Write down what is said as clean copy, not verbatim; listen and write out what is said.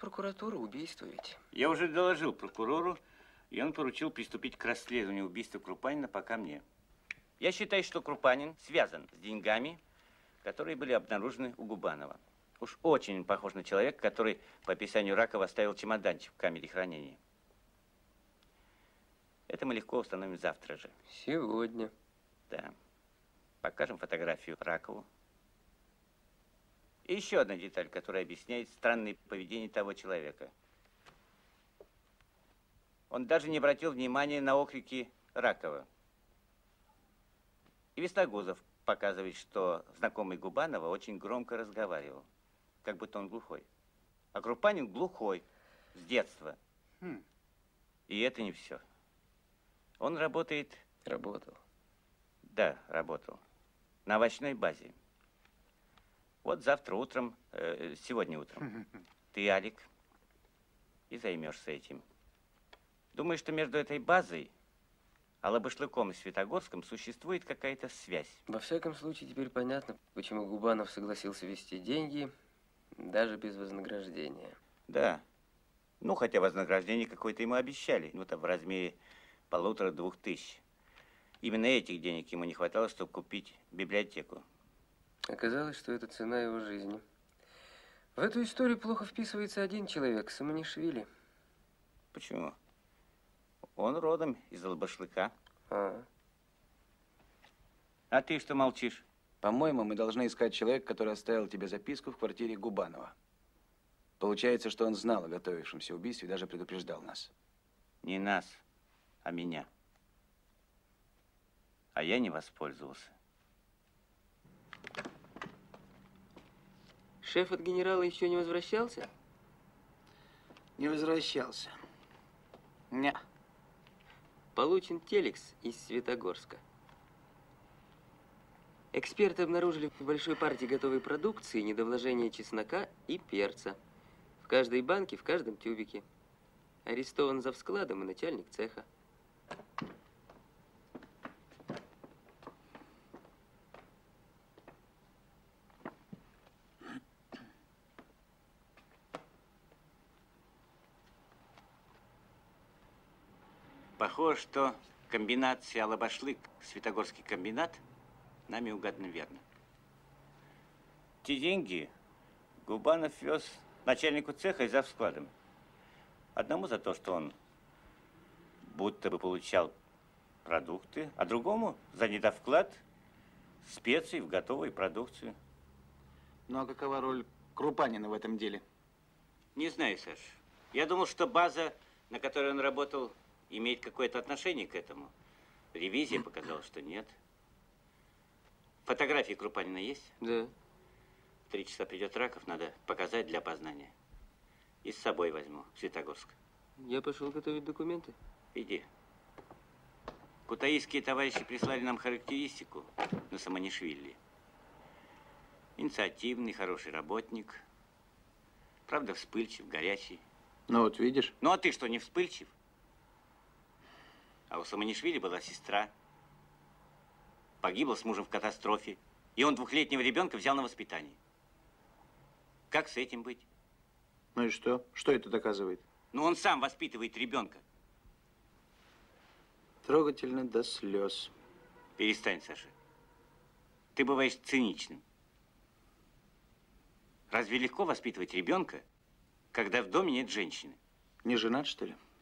прокуратура, убийство ведь. Я уже доложил прокурору, и он поручил приступить к расследованию убийства Крупанина пока мне. Я считаю, что Крупанин связан с деньгами, которые были обнаружены у Губанова. Уж очень похож на человека, который по описанию Ракова оставил чемоданчик в камере хранения. Это мы легко установим завтра же. Сегодня. Да. Покажем фотографию Ракову. И еще одна деталь, которая объясняет странное поведение того человека. Он даже не обратил внимания на окрики Ракова. И Весногузов показывает, что знакомый Губанова очень громко разговаривал, как будто он глухой. А Крупанин глухой с детства. И это не все. Он работает... Работал. Да, работал. На овощной базе. Вот завтра утром, сегодня утром, ты, Алик, и займешься этим. Думаю, что между этой базой, Алабашлыком и Светогорском существует какая-то связь. Во всяком случае, теперь понятно, почему Губанов согласился вести деньги, даже без вознаграждения. Да. Ну, хотя вознаграждение какое-то ему обещали. Ну, там в размере 1500–2000. Именно этих денег ему не хватало, чтобы купить библиотеку. Оказалось, что это цена его жизни. В эту историю плохо вписывается один человек, Саманишвили. Почему? Он родом из Алабашлыка. А ты что молчишь? По-моему, мы должны искать человека, который оставил тебе записку в квартире Губанова. Получается, что он знал о готовившемся убийстве и даже предупреждал нас. Не нас, а меня. А я не воспользовался. Шеф от генерала еще не возвращался? Не возвращался. Не. Получен телекс из Светогорска. Эксперты обнаружили в большой партии готовой продукции недовложение чеснока и перца. В каждой банке, в каждом тюбике. Арестован завскладом и начальник цеха. Похоже, что комбинация Алабашлык, Светогорский комбинат нами угадана верно. Те деньги Губанов вез начальнику цеха и завскладом. Одному за то, что он будто бы получал продукты, а другому за недовклад специй в готовую продукцию. Ну а какова роль Крупанина в этом деле? Не знаю, Саш. Я думал, что база, на которой он работал, имеет какое-то отношение к этому. Ревизия показала, что нет. Фотографии Крупанина есть? Да. В 3 часа придет Раков, надо показать для опознания. И с собой возьму в Светогорск. Я пошел готовить документы. Иди. Кутаисские товарищи прислали нам характеристику на Саманишвили. Инициативный, хороший работник. Правда, вспыльчив, горячий. Ну вот видишь. Ну а ты что, не вспыльчив? А у Саманишвили была сестра. Погибла с мужем в катастрофе. И он 2-летнего ребенка взял на воспитание. Как с этим быть? Ну и что? Что это доказывает? Ну он сам воспитывает ребенка. Трогательно до слез. Перестань, Саша. Ты бываешь циничным. Разве легко воспитывать ребенка, когда в доме нет женщины? Не женат, что ли?